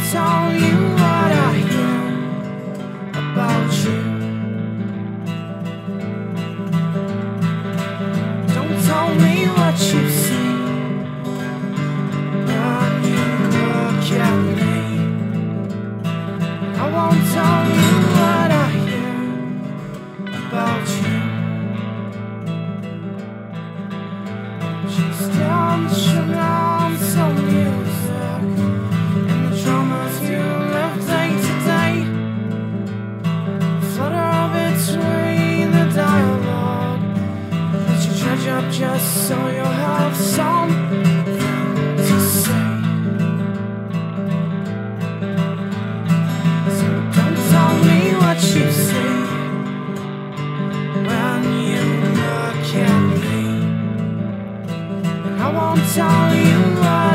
tell you what I hear about you. Don't tell me what you see when you look at me. I won't tell you what I hear about you. Just instrumental music and the dramas you live day to day. Flutter between the dialogue that you dredge up just so you'll have something to say. So don't tell me what you see when you look at me. I won't tell you what